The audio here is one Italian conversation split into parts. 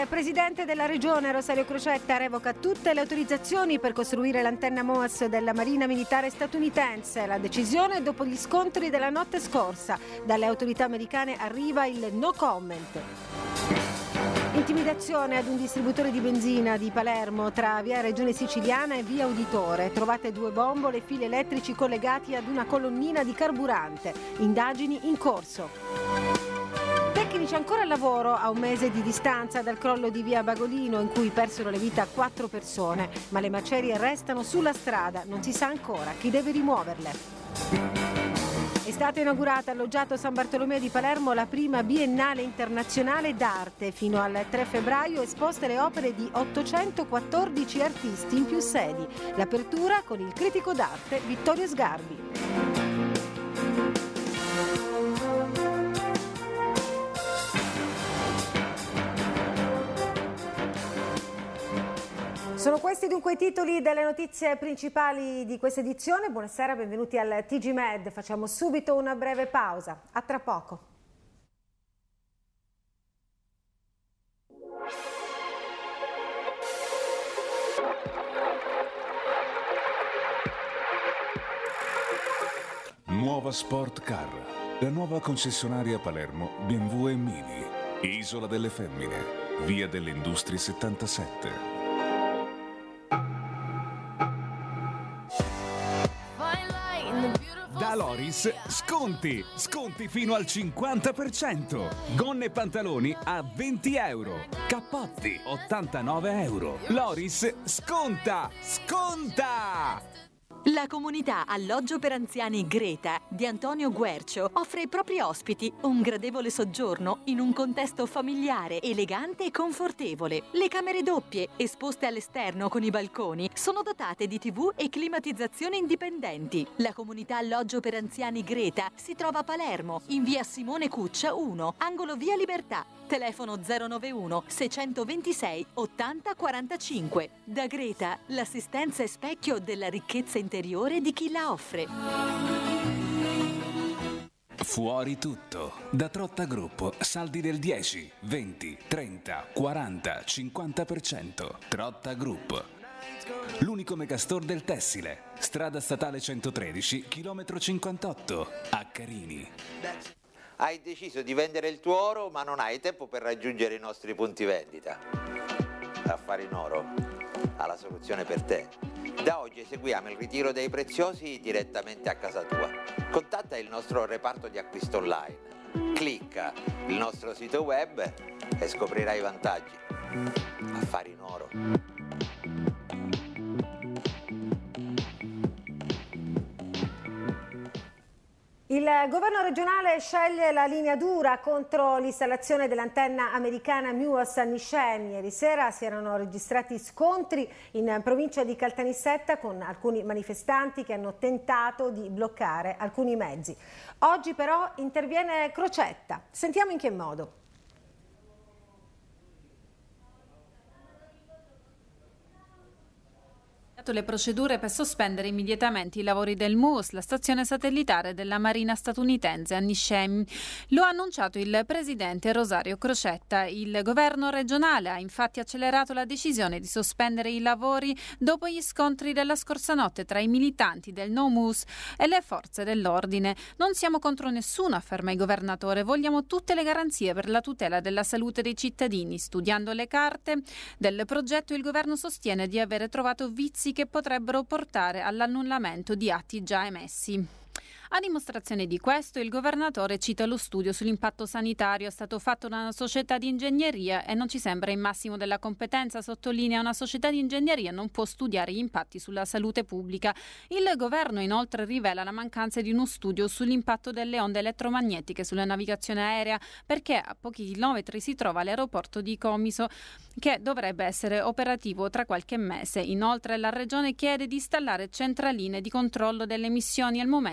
Il presidente della regione Rosario Crocetta revoca tutte le autorizzazioni per costruire l'antenna MOAS della Marina Militare statunitense. La decisione dopo gli scontri della notte scorsa. Dalle autorità americane arriva il no comment. Intimidazione ad un distributore di benzina di Palermo tra via Regione Siciliana e via Uditore. Trovate 2 bombole e fili elettrici collegati ad una colonnina di carburante. Indagini in corso. Tecnici ancora al lavoro a un mese di distanza dal crollo di via Bagolino in cui persero la vita 4 persone, ma le macerie restano sulla strada, non si sa ancora chi deve rimuoverle. È stata inaugurata al Loggiato San Bartolomeo di Palermo la prima Biennale Internazionale d'Arte. Fino al 3 febbraio esposte le opere di 814 artisti in più sedi. L'apertura con il critico d'arte Vittorio Sgarbi. Sono questi dunque i titoli delle notizie principali di questa edizione. Buonasera, benvenuti al TG Med. Facciamo subito una breve pausa. A tra poco. Nuova Sport Car, la nuova concessionaria Palermo BMW e Mini, Isola delle Femmine, via delle Industrie 77. Da Loris, sconti fino al 50%. Gonne e pantaloni a 20 euro. Cappotti 89 euro. Loris sconta! La comunità Alloggio per Anziani Greta di Antonio Guercio offre ai propri ospiti un gradevole soggiorno in un contesto familiare, elegante e confortevole. Le camere doppie, esposte all'esterno con i balconi, sono dotate di TV e climatizzazione indipendenti. La comunità Alloggio per Anziani Greta si trova a Palermo, in via Simone Cuccia 1, angolo via Libertà. Telefono 091 626 80 45. Da Greta, l'assistenza è specchio della ricchezza interiore di chi la offre. Fuori tutto. Da Trotta Gruppo, saldi del 10, 20, 30, 40, 50%. Trotta Group. L'unico megastore del tessile. Strada statale 113, chilometro 58, a Carini. Hai deciso di vendere il tuo oro, ma non hai tempo per raggiungere i nostri punti vendita. Affari in Oro ha la soluzione per te. Da oggi eseguiamo il ritiro dei preziosi direttamente a casa tua. Contatta il nostro reparto di acquisto online. Clicca il nostro sito web e scoprirai i vantaggi. Affari in Oro. Il governo regionale sceglie la linea dura contro l'installazione dell'antenna americana MUOS a Niscemi. Ieri sera si erano registrati scontri in provincia di Caltanissetta con alcuni manifestanti che hanno tentato di bloccare alcuni mezzi. Oggi però interviene Crocetta. Sentiamo in che modo. Le procedure per sospendere immediatamente i lavori del MUOS, la stazione satellitare della Marina statunitense a Niscemi. Lo ha annunciato il presidente Rosario Crocetta. Il governo regionale ha infatti accelerato la decisione di sospendere i lavori dopo gli scontri della scorsa notte tra i militanti del No MUOS e le forze dell'ordine. Non siamo contro nessuno, afferma il governatore, vogliamo tutte le garanzie per la tutela della salute dei cittadini. Studiando le carte del progetto, il governo sostiene di avere trovato vizi che potrebbero portare all'annullamento di atti già emessi. A dimostrazione di questo, il governatore cita lo studio sull'impatto sanitario. È stato fatto da una società di ingegneria e non ci sembra il massimo della competenza, sottolinea. Una società di ingegneria non può studiare gli impatti sulla salute pubblica. Il governo inoltre rivela la mancanza di uno studio sull'impatto delle onde elettromagnetiche sulla navigazione aerea, perché a pochi chilometri si trova l'aeroporto di Comiso, che dovrebbe essere operativo tra qualche mese. Inoltre la regione chiede di installare centraline di controllo delle emissioni, al momento non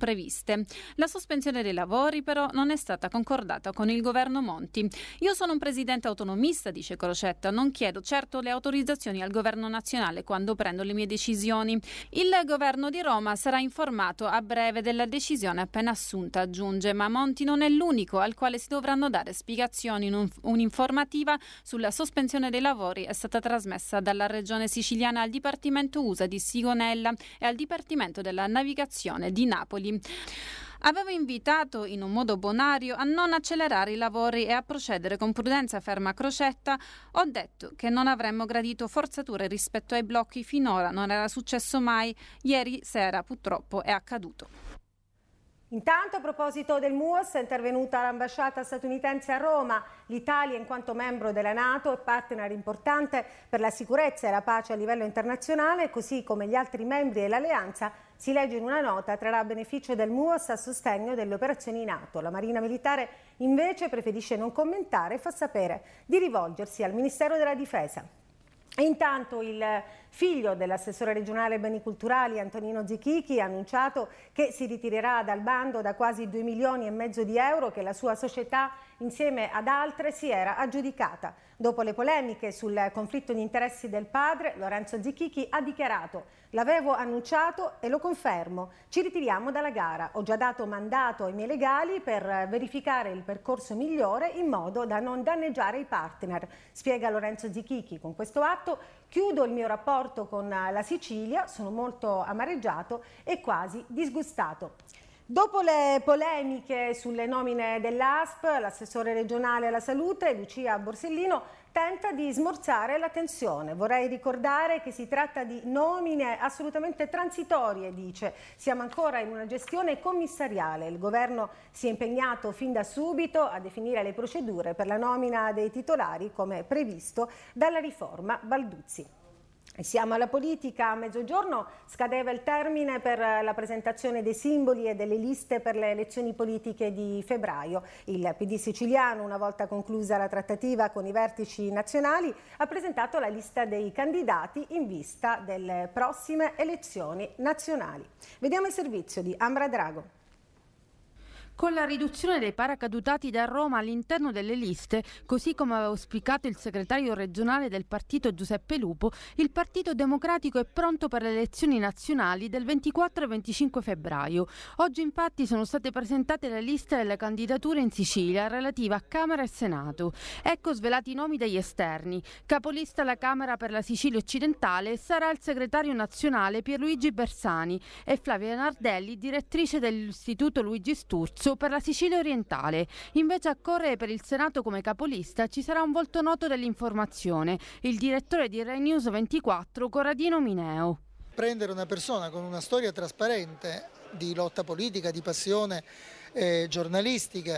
previste. La sospensione dei lavori però non è stata concordata con il governo Monti. Io sono un presidente autonomista, dice Crocetta, non chiedo certo le autorizzazioni al governo nazionale quando prendo le mie decisioni. Il governo di Roma sarà informato a breve della decisione appena assunta, aggiunge, ma Monti non è l'unico al quale si dovranno dare spiegazioni. Un'informativa sulla sospensione dei lavori è stata trasmessa dalla regione siciliana al Dipartimento USA di Sigonella e al Dipartimento della Navigazione di Napoli. Avevo invitato in un modo bonario a non accelerare i lavori e a procedere con prudenza, ferma Crocetta. Ho detto che non avremmo gradito forzature rispetto ai blocchi, finora non era successo mai, ieri sera purtroppo è accaduto. Intanto, a proposito del MUOS, è intervenuta l'ambasciata statunitense a Roma. L'Italia, in quanto membro della NATO, è partner importante per la sicurezza e la pace a livello internazionale, così come gli altri membri dell'alleanza, si legge in una nota, trarrà beneficio del MUOS a sostegno delle operazioni NATO. La Marina Militare invece preferisce non commentare e fa sapere di rivolgersi al Ministero della Difesa. E intanto il figlio dell'assessore regionale ai beni culturali Antonino Zichichi ha annunciato che si ritirerà dal bando da quasi 2,5 milioni di euro che la sua società insieme ad altre si era aggiudicata. Dopo le polemiche sul conflitto di interessi del padre, Lorenzo Zichichi ha dichiarato: l'avevo annunciato e lo confermo, ci ritiriamo dalla gara, ho già dato mandato ai miei legali per verificare il percorso migliore in modo da non danneggiare i partner, spiega Lorenzo Zichichi. Con questo atto chiudo il mio rapporto con la Sicilia, sono molto amareggiato e quasi disgustato. Dopo le polemiche sulle nomine dell'ASP, l'assessore regionale alla salute, Lucia Borsellino, tenta di smorzare la tensione. Vorrei ricordare che si tratta di nomine assolutamente transitorie, dice. Siamo ancora in una gestione commissariale. Il governo si è impegnato fin da subito a definire le procedure per la nomina dei titolari, come previsto dalla riforma Balduzzi. E siamo alla politica. A mezzogiorno scadeva il termine per la presentazione dei simboli e delle liste per le elezioni politiche di febbraio. Il PD siciliano, una volta conclusa la trattativa con i vertici nazionali, ha presentato la lista dei candidati in vista delle prossime elezioni nazionali. Vediamo il servizio di Ambra Drago. Con la riduzione dei paracadutati da Roma all'interno delle liste, così come aveva auspicato il segretario regionale del partito Giuseppe Lupo, il Partito Democratico è pronto per le elezioni nazionali del 24 e 25 febbraio. Oggi infatti sono state presentate le liste delle candidature in Sicilia relative a Camera e Senato. Ecco svelati i nomi degli esterni. Capolista alla Camera per la Sicilia occidentale sarà il segretario nazionale Pierluigi Bersani e Flavia Nardelli, direttrice dell'Istituto Luigi Sturzo per la Sicilia orientale. Invece a correre per il Senato come capolista ci sarà un volto noto dell'informazione, il direttore di Rai News 24, Corradino Mineo. Prendere una persona con una storia trasparente di lotta politica, di passione giornalistica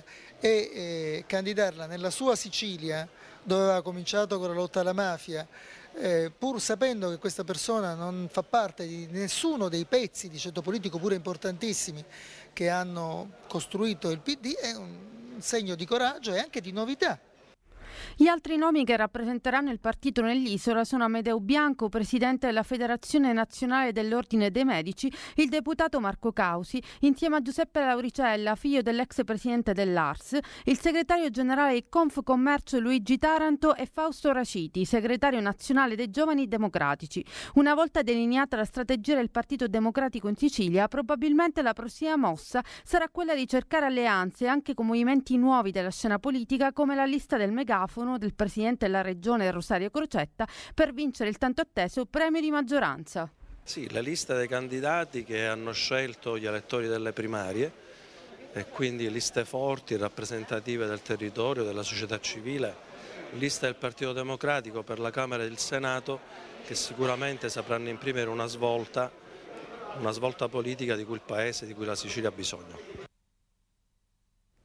e candidarla nella sua Sicilia, dove aveva cominciato con la lotta alla mafia, pur sapendo che questa persona non fa parte di nessuno dei pezzi di ceto politico pure importantissimi che hanno costruito il PD, è un segno di coraggio e anche di novità. Gli altri nomi che rappresenteranno il partito nell'isola sono Amedeo Bianco, presidente della Federazione Nazionale dell'Ordine dei Medici, il deputato Marco Causi, insieme a Giuseppe Lauricella, figlio dell'ex presidente dell'ARS, il segretario generale di Confcommercio Luigi Taranto e Fausto Raciti, segretario nazionale dei Giovani Democratici. Una volta delineata la strategia del Partito Democratico in Sicilia, probabilmente la prossima mossa sarà quella di cercare alleanze anche con movimenti nuovi della scena politica come la lista del megafono del presidente della regione Rosario Crocetta per vincere il tanto atteso premio di maggioranza. Sì, la lista dei candidati che hanno scelto gli elettori delle primarie e quindi liste forti, rappresentative del territorio, della società civile, lista del Partito Democratico per la Camera e il Senato che sicuramente sapranno imprimere una svolta politica di cui il Paese, di cui la Sicilia ha bisogno. In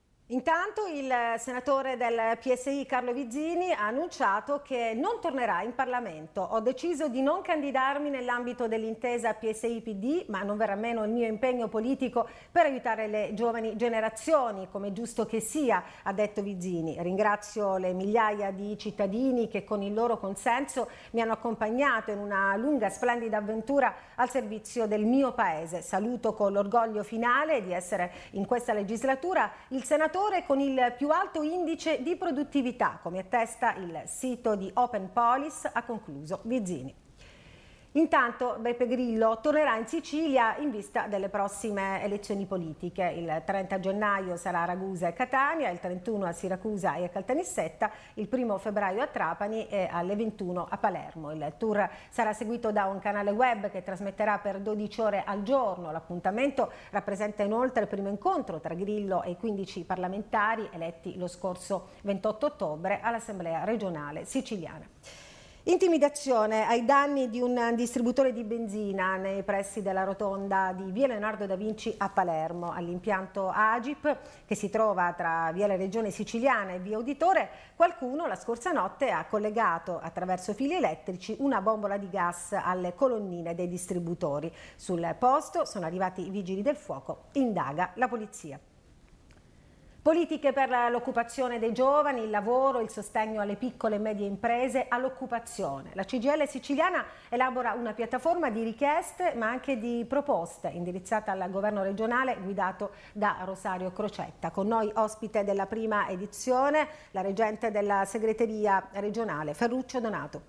Intanto il senatore del PSI Carlo Vizzini ha annunciato che non tornerà in Parlamento. Ho deciso di non candidarmi nell'ambito dell'intesa PSI-PD, ma non verrà meno il mio impegno politico per aiutare le giovani generazioni, come è giusto che sia, ha detto Vizzini. Ringrazio le migliaia di cittadini che con il loro consenso mi hanno accompagnato in una lunga, splendida avventura al servizio del mio paese. Saluto con l'orgoglio finale di essere in questa legislatura il senatore con il più alto indice di produttività, come attesta il sito di Open Police, ha concluso Vizzini. Intanto Beppe Grillo tornerà in Sicilia in vista delle prossime elezioni politiche. Il 30 gennaio sarà a Ragusa e Catania, il 31 a Siracusa e a Caltanissetta, il 1 febbraio a Trapani e alle 21 a Palermo. Il tour sarà seguito da un canale web che trasmetterà per 12 ore al giorno. L'appuntamento rappresenta inoltre il primo incontro tra Grillo e i 15 parlamentari eletti lo scorso 28 ottobre all'Assemblea regionale siciliana. Intimidazione ai danni di un distributore di benzina nei pressi della rotonda di via Leonardo da Vinci a Palermo. All'impianto Agip, che si trova tra via Regione Siciliana e via Uditore, qualcuno la scorsa notte ha collegato attraverso fili elettrici una bombola di gas alle colonnine dei distributori. Sul posto sono arrivati i vigili del fuoco, indaga la polizia. Politiche per l'occupazione dei giovani, il lavoro, il sostegno alle piccole e medie imprese, all'occupazione. La CGIL siciliana elabora una piattaforma di richieste ma anche di proposte indirizzata al governo regionale guidato da Rosario Crocetta. Con noi ospite della prima edizione la reggente della segreteria regionale Ferruccio Donato.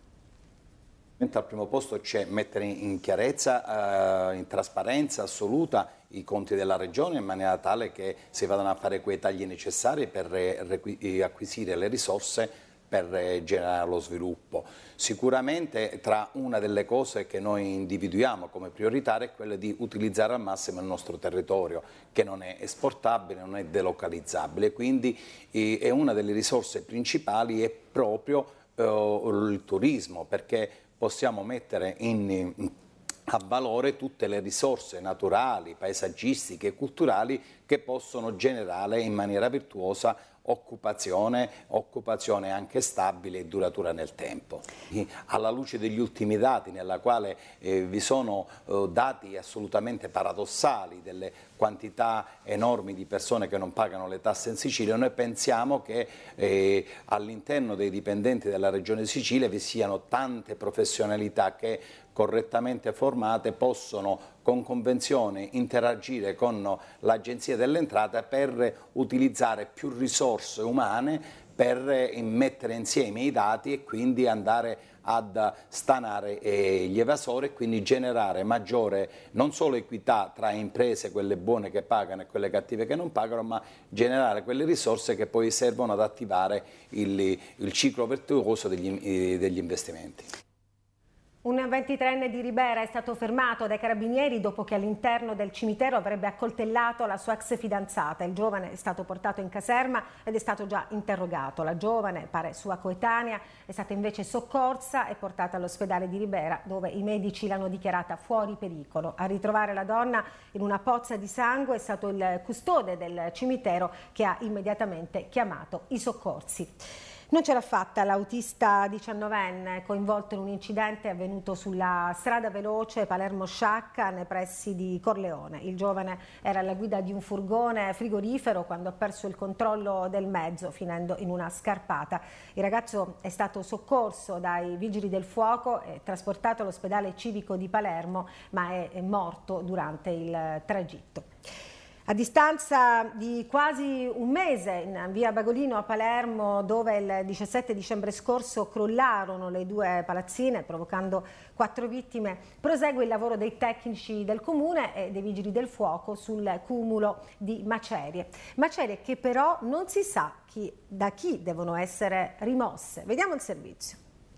Al primo posto c'è mettere in chiarezza, in trasparenza assoluta i conti della Regione in maniera tale che si vadano a fare quei tagli necessari per acquisire le risorse per generare lo sviluppo. Sicuramente tra una delle cose che noi individuiamo come prioritaria è quella di utilizzare al massimo il nostro territorio, che non è esportabile, non è delocalizzabile, quindi è una delle risorse principali è proprio il turismo, perché possiamo mettere a valore tutte le risorse naturali, paesaggistiche e culturali che possono generare in maniera virtuosa occupazione anche stabile e duratura nel tempo. Alla luce degli ultimi dati, nella quale vi sono dati assolutamente paradossali delle quantità enormi di persone che non pagano le tasse in Sicilia, noi pensiamo che all'interno dei dipendenti della Regione Sicilia vi siano tante professionalità che correttamente formate possono con convenzione interagire con l'Agenzia delle Entrate per utilizzare più risorse umane per mettere insieme i dati e quindi andare ad stanare gli evasori e quindi generare maggiore non solo equità tra imprese, quelle buone che pagano e quelle cattive che non pagano, ma generare quelle risorse che poi servono ad attivare il ciclo virtuoso degli investimenti. Un 23enne di Ribera è stato fermato dai carabinieri dopo che all'interno del cimitero avrebbe accoltellato la sua ex fidanzata. Il giovane è stato portato in caserma ed è stato già interrogato. La giovane, pare sua coetanea, è stata invece soccorsa e portata all'ospedale di Ribera, dove i medici l'hanno dichiarata fuori pericolo. A ritrovare la donna in una pozza di sangue è stato il custode del cimitero che ha immediatamente chiamato i soccorsi. Non ce l'ha fatta l'autista 19enne coinvolto in un incidente avvenuto sulla strada veloce Palermo-Sciacca nei pressi di Corleone. Il giovane era alla guida di un furgone frigorifero quando ha perso il controllo del mezzo, finendo in una scarpata. Il ragazzo è stato soccorso dai vigili del fuoco e trasportato all'ospedale civico di Palermo, ma è morto durante il tragitto. A distanza di quasi un mese in via Bagolino a Palermo, dove il 17 dicembre scorso crollarono le due palazzine provocando 4 vittime, prosegue il lavoro dei tecnici del comune e dei vigili del fuoco sul cumulo di macerie. Macerie che però non si sa da chi devono essere rimosse. Vediamo il servizio.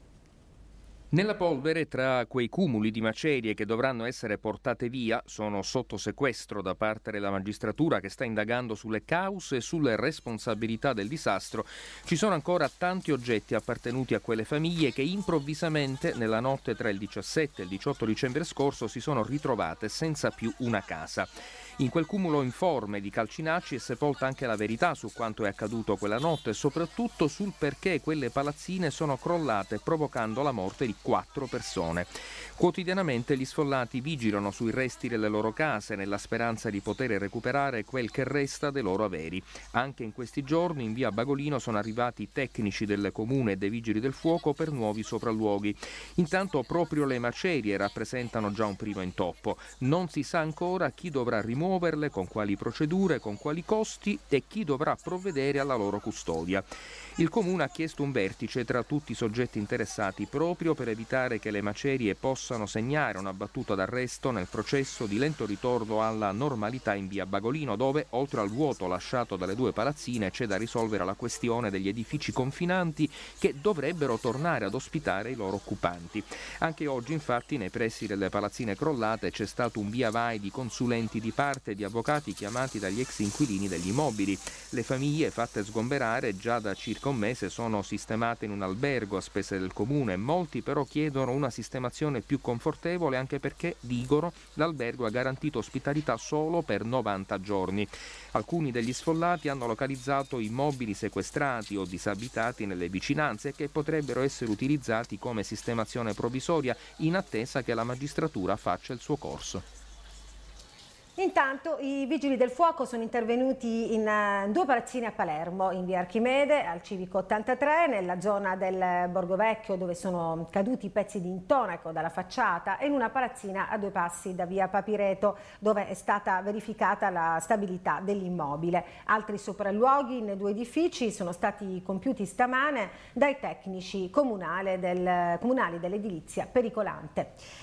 Nella polvere, tra quei cumuli di macerie che dovranno essere portate via, sono sotto sequestro da parte della magistratura che sta indagando sulle cause e sulle responsabilità del disastro, ci sono ancora tanti oggetti appartenuti a quelle famiglie che improvvisamente nella notte tra il 17 e il 18 dicembre scorso si sono ritrovate senza più una casa. In quel cumulo informe di calcinacci è sepolta anche la verità su quanto è accaduto quella notte e soprattutto sul perché quelle palazzine sono crollate provocando la morte di 4 persone. Quotidianamente gli sfollati vigilano sui resti delle loro case nella speranza di poter recuperare quel che resta dei loro averi. Anche in questi giorni in via Bagolino sono arrivati i tecnici del comune e dei vigili del fuoco per nuovi sopralluoghi. Intanto proprio le macerie rappresentano già un primo intoppo. Non si sa ancora chi dovrà rimuoverle, con quali procedure, con quali costi e chi dovrà provvedere alla loro custodia. Il comune ha chiesto un vertice tra tutti i soggetti interessati proprio per evitare che le macerie possano segnare una battuta d'arresto nel processo di lento ritorno alla normalità in via Bagolino, dove oltre al vuoto lasciato dalle 2 palazzine c'è da risolvere la questione degli edifici confinanti che dovrebbero tornare ad ospitare i loro occupanti. Anche oggi infatti nei pressi delle palazzine crollate c'è stato un via vai di consulenti di parte e di avvocati chiamati dagli ex inquilini degli immobili. Le famiglie fatte sgomberare già da circa un mese sono sistemate in un albergo a spese del comune. Molti però chiedono una sistemazione più confortevole, anche perché, dicono, l'albergo ha garantito ospitalità solo per 90 giorni. Alcuni degli sfollati hanno localizzato immobili sequestrati o disabitati nelle vicinanze che potrebbero essere utilizzati come sistemazione provvisoria in attesa che la magistratura faccia il suo corso. Intanto i vigili del fuoco sono intervenuti in 2 palazzine a Palermo, in via Archimede, al Civico 83, nella zona del Borgo Vecchio dove sono caduti pezzi di intonaco dalla facciata, e in una palazzina a 2 passi da via Papireto dove è stata verificata la stabilità dell'immobile. Altri sopralluoghi in 2 edifici sono stati compiuti stamane dai tecnici comunali dell'edilizia pericolante.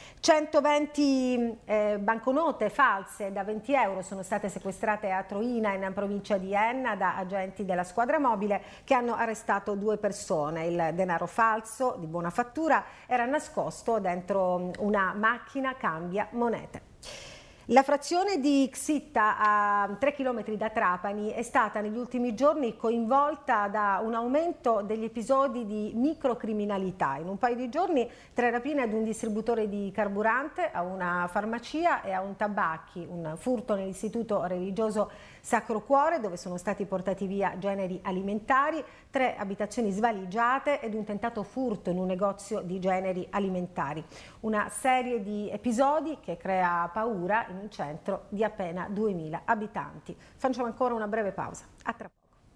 120 banconote false da 20 euro sono state sequestrate a Troina, in provincia di Enna, da agenti della squadra mobile che hanno arrestato 2 persone. Il denaro falso di buona fattura era nascosto dentro una macchina cambia monete. La frazione di Xitta, a 3 km da Trapani, è stata negli ultimi giorni coinvolta da un aumento degli episodi di microcriminalità. In un paio di giorni 3 rapine ad un distributore di carburante, a una farmacia e a un tabacchi, un furto nell'istituto religioso Sacro Cuore dove sono stati portati via generi alimentari, 3 abitazioni svaligiate ed un tentato furto in un negozio di generi alimentari. Una serie di episodi che crea paura in un centro di appena 2000 abitanti. Facciamo ancora una breve pausa. A tra poco.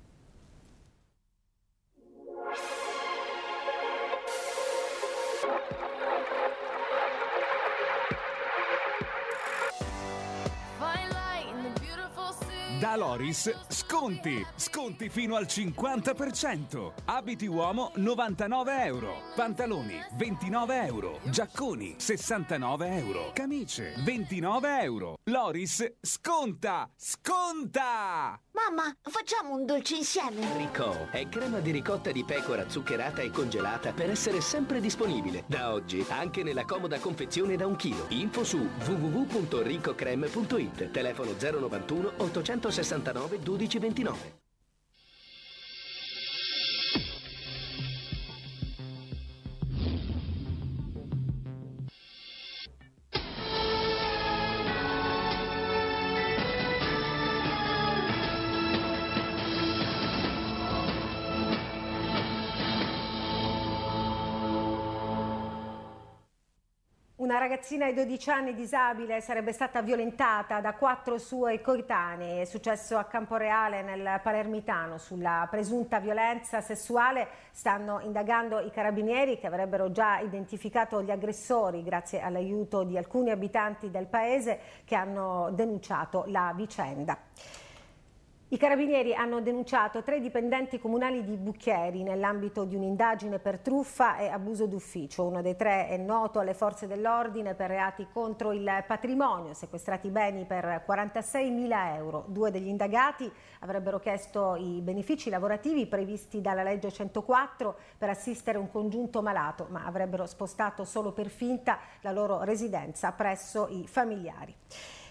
Da Loris, sconti fino al 50%. Abiti uomo 99 euro, pantaloni 29 euro, giacconi 69 euro, camicie 29 euro. Loris sconta! Mamma, facciamo un dolce insieme. Ricò è crema di ricotta di pecora zuccherata e congelata per essere sempre disponibile. Da oggi anche nella comoda confezione da 1 chilo. Info su www.ricocreme.it. Telefono 091 869 1229. Una ragazzina di 12 anni disabile sarebbe stata violentata da 4 suoi coetanei. È successo a Camporeale, nel Palermitano. Sulla presunta violenza sessuale stanno indagando i carabinieri, che avrebbero già identificato gli aggressori grazie all'aiuto di alcuni abitanti del paese che hanno denunciato la vicenda. I carabinieri hanno denunciato 3 dipendenti comunali di Bucchieri nell'ambito di un'indagine per truffa e abuso d'ufficio. Uno dei 3 è noto alle forze dell'ordine per reati contro il patrimonio, sequestrati beni per 46.000 euro. 2 degli indagati avrebbero chiesto i benefici lavorativi previsti dalla legge 104 per assistere un congiunto malato, ma avrebbero spostato solo per finta la loro residenza presso i familiari.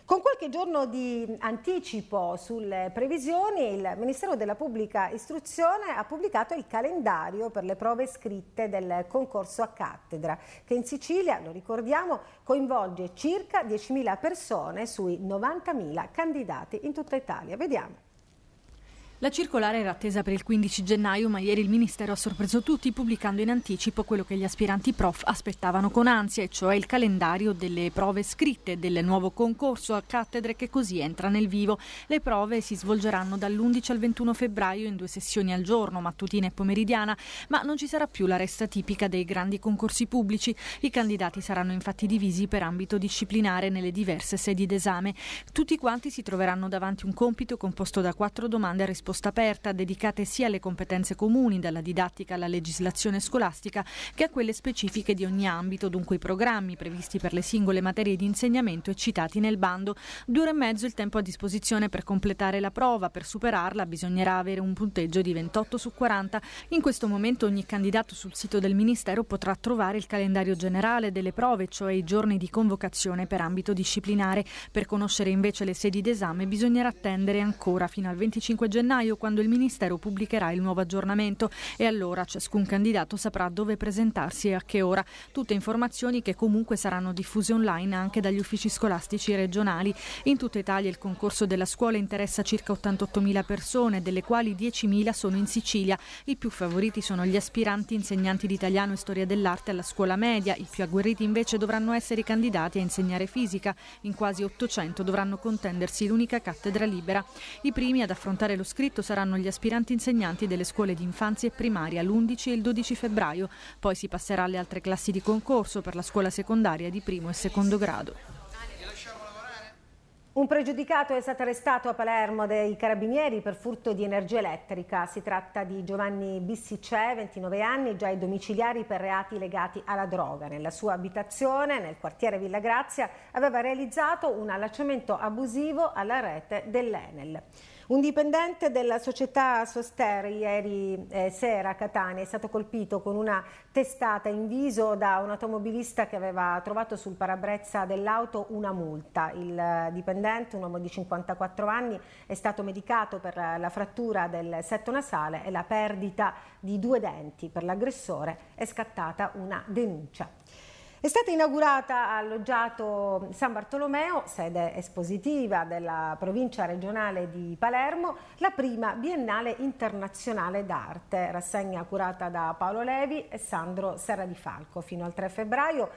Con qualche giorno di anticipo sulle previsioni, il Ministero della Pubblica Istruzione ha pubblicato il calendario per le prove scritte del concorso a cattedra, che in Sicilia, lo ricordiamo, coinvolge circa 10.000 persone sui 90.000 candidati in tutta Italia. Vediamo. La circolare era attesa per il 15 gennaio, ma ieri il Ministero ha sorpreso tutti pubblicando in anticipo quello che gli aspiranti prof aspettavano con ansia, e cioè il calendario delle prove scritte del nuovo concorso a cattedre che così entra nel vivo. Le prove si svolgeranno dall'11 al 21 febbraio in 2 sessioni al giorno, mattutina e pomeridiana, ma non ci sarà più la resta tipica dei grandi concorsi pubblici. I candidati saranno infatti divisi per ambito disciplinare nelle diverse sedi d'esame. Tutti quanti si troveranno davanti un compito composto da 4 domande a risposta aperta, dedicate sia alle competenze comuni, dalla didattica alla legislazione scolastica, che a quelle specifiche di ogni ambito, dunque i programmi previsti per le singole materie di insegnamento e citati nel bando. 2 ore e mezzo il tempo a disposizione per completare la prova. Per superarla bisognerà avere un punteggio di 28 su 40. In questo momento ogni candidato sul sito del Ministero potrà trovare il calendario generale delle prove, cioè i giorni di convocazione per ambito disciplinare. Per conoscere invece le sedi d'esame bisognerà attendere ancora fino al 25 gennaio, quando il Ministero pubblicherà il nuovo aggiornamento, e allora ciascun candidato saprà dove presentarsi e a che ora. Tutte informazioni che comunque saranno diffuse online anche dagli uffici scolastici regionali. In tutta Italia il concorso della scuola interessa circa 88.000 persone, delle quali 10.000 sono in Sicilia. I più favoriti sono gli aspiranti insegnanti di italiano e storia dell'arte alla scuola media. I più agguerriti invece dovranno essere i candidati a insegnare fisica. In quasi 800 dovranno contendersi l'unica cattedra libera. I primi ad affrontare lo scritto saranno gli aspiranti insegnanti delle scuole di infanzia e primaria l'11 e il 12 febbraio. Poi si passerà alle altre classi di concorso per la scuola secondaria di primo e secondo grado. Un pregiudicato è stato arrestato a Palermo dai carabinieri per furto di energia elettrica. Si tratta di Giovanni Bissicè, 29 anni, già ai domiciliari per reati legati alla droga. Nella sua abitazione, nel quartiere Villa Grazia, aveva realizzato un allacciamento abusivo alla rete dell'Enel. Un dipendente della società Soster ieri sera a Catania è stato colpito con una testata in viso da un automobilista che aveva trovato sul parabrezza dell'auto una multa. Il dipendente, un uomo di 54 anni, è stato medicato per la frattura del setto nasale e la perdita di 2 denti. Per l'aggressore è scattata una denuncia. È stata inaugurata al loggiato San Bartolomeo, sede espositiva della provincia regionale di Palermo, la prima Biennale Internazionale d'Arte, rassegna curata da Paolo Levi e Sandro Serra di Falco. Fino al 3 febbraio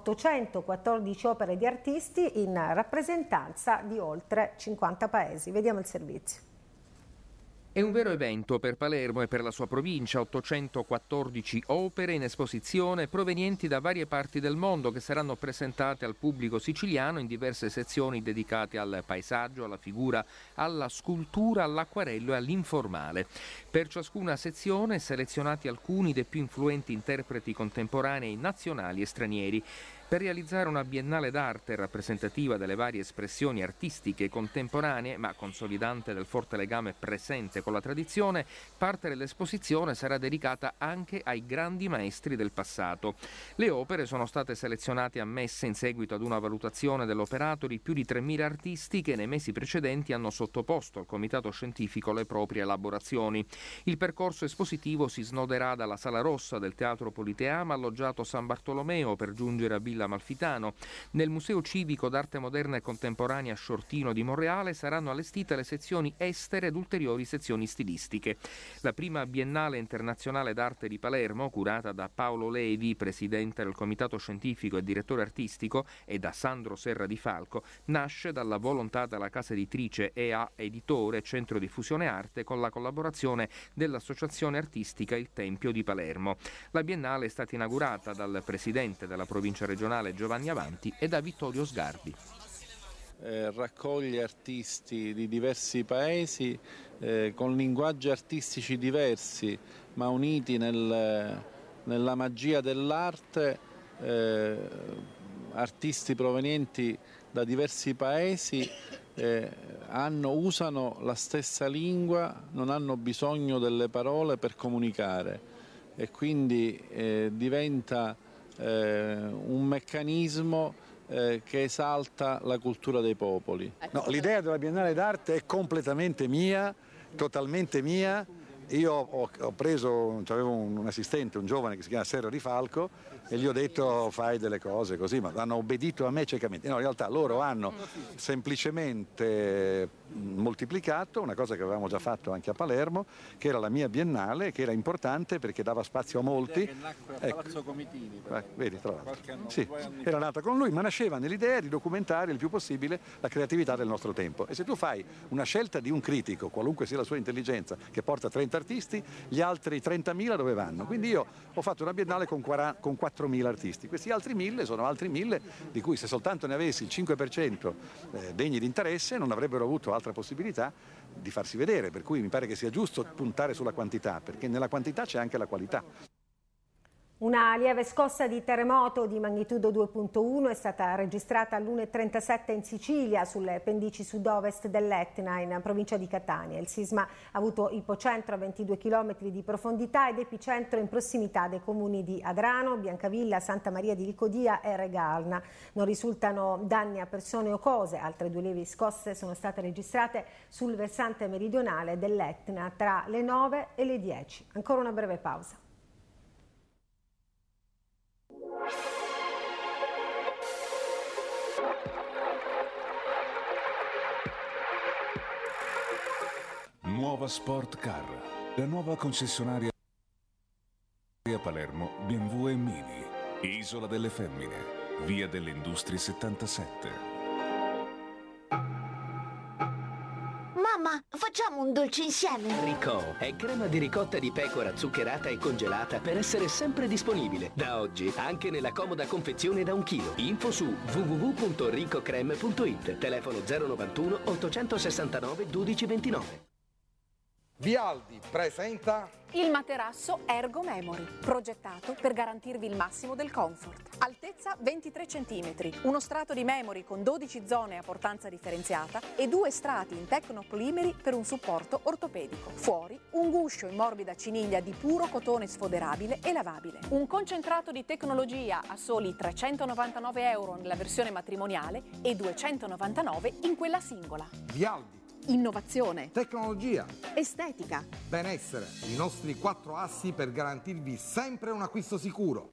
814 opere di artisti in rappresentanza di oltre 50 paesi. Vediamo il servizio. È un vero evento per Palermo e per la sua provincia, 814 opere in esposizione provenienti da varie parti del mondo che saranno presentate al pubblico siciliano in diverse sezioni dedicate al paesaggio, alla figura, alla scultura, all'acquarello e all'informale. Per ciascuna sezione selezionati alcuni dei più influenti interpreti contemporanei nazionali e stranieri. Per realizzare una biennale d'arte rappresentativa delle varie espressioni artistiche contemporanee, ma consolidante del forte legame presente con la tradizione, parte dell'esposizione sarà dedicata anche ai grandi maestri del passato. Le opere sono state selezionate e ammesse in seguito ad una valutazione dell'operato di più di 3.000 artisti che nei mesi precedenti hanno sottoposto al comitato scientifico le proprie elaborazioni. Il percorso espositivo si snoderà dalla Sala Rossa del Teatro Politeama al loggiato San Bartolomeo per giungere a Villa Amalfitano. Nel Museo Civico d'Arte Moderna e Contemporanea Sciortino di Monreale saranno allestite le sezioni estere ed ulteriori sezioni stilistiche. La prima Biennale Internazionale d'Arte di Palermo, curata da Paolo Levi, presidente del comitato scientifico e direttore artistico, e da Sandro Serra di Falco, nasce dalla volontà della casa editrice EA Editore Centro Diffusione Arte con la collaborazione dell'Associazione Artistica Il Tempio di Palermo. La Biennale è stata inaugurata dal presidente della provincia regionale Giovanni Avanti e da Vittorio Sgarbi. Raccoglie artisti di diversi paesi con linguaggi artistici diversi ma uniti nella magia dell'arte, artisti provenienti da diversi paesi usano la stessa lingua, non hanno bisogno delle parole per comunicare e quindi diventa un meccanismo che esalta la cultura dei popoli. No, l'idea della Biennale d'Arte è completamente mia, totalmente mia. Io ho preso, avevo un assistente, un giovane che si chiama Sergio Rifalco, e gli ho detto fai delle cose così, ma hanno obbedito a me ciecamente. No, in realtà loro hanno semplicemente moltiplicato una cosa che avevamo già fatto anche a Palermo, che era la mia Biennale, che era importante perché dava spazio a molti. Che nacque a Palazzo Comitini, vedi, tra l'altro. Sì, era nata con lui, ma nasceva nell'idea di documentare il più possibile la creatività del nostro tempo. E se tu fai una scelta di un critico, qualunque sia la sua intelligenza, che porta 30 artisti, gli altri 30.000 dove vanno? Quindi io ho fatto una Biennale con 4.000 artisti. Questi altri 1.000 sono altri 1.000 di cui se soltanto ne avessi il 5% degni di interesse non avrebbero avuto altra possibilità di farsi vedere, per cui mi pare che sia giusto puntare sulla quantità, perché nella quantità c'è anche la qualità. Una lieve scossa di terremoto di magnitudo 2.1 è stata registrata all'1:37 in Sicilia, sulle pendici sud-ovest dell'Etna, in provincia di Catania. Il sisma ha avuto ipocentro a 22 km di profondità ed epicentro in prossimità dei comuni di Adrano, Biancavilla, Santa Maria di Licodia e Regalna. Non risultano danni a persone o cose. Altre 2 lievi scosse sono state registrate sul versante meridionale dell'Etna tra le 9 e le 10. Ancora una breve pausa. Nuova Sport Car, la nuova concessionaria a Palermo BMW e Mini, Isola delle Femmine, via delle Industrie 77. Mamma, facciamo un dolce insieme. Ricò è crema di ricotta di pecora zuccherata e congelata per essere sempre disponibile. Da oggi anche nella comoda confezione da 1 chilo. Info su www.ricocreme.it. Telefono 091 869 1229. Vialdi presenta il materasso Ergo Memory, progettato per garantirvi il massimo del comfort. Altezza 23 cm, uno strato di memory con 12 zone a portanza differenziata e 2 strati in tecnopolimeri per un supporto ortopedico. Fuori un guscio in morbida ciniglia di puro cotone sfoderabile e lavabile. Un concentrato di tecnologia a soli 399 euro nella versione matrimoniale e 299 in quella singola. Vialdi. Innovazione, Tecnologia. estetica, Benessere. I nostri 4 assi per garantirvi sempre un acquisto sicuro.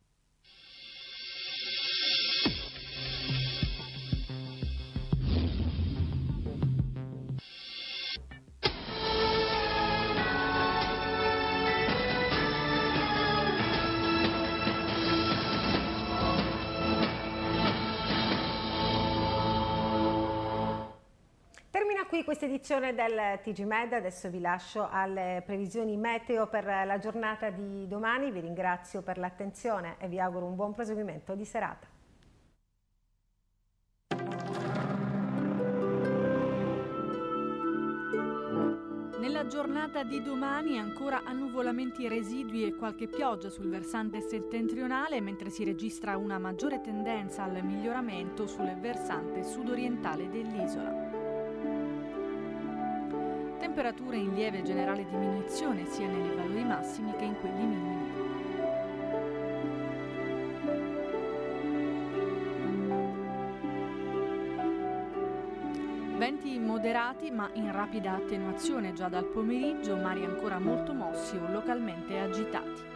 Termina qui questa edizione del TG Med, adesso vi lascio alle previsioni meteo per la giornata di domani, vi ringrazio per l'attenzione e vi auguro un buon proseguimento di serata. Nella giornata di domani ancora annuvolamenti residui e qualche pioggia sul versante settentrionale, mentre si registra una maggiore tendenza al miglioramento sul versante sudorientale dell'isola. Temperature in lieve generale diminuzione sia nei valori massimi che in quelli minimi. Venti moderati ma in rapida attenuazione già dal pomeriggio, mari ancora molto mossi o localmente agitati.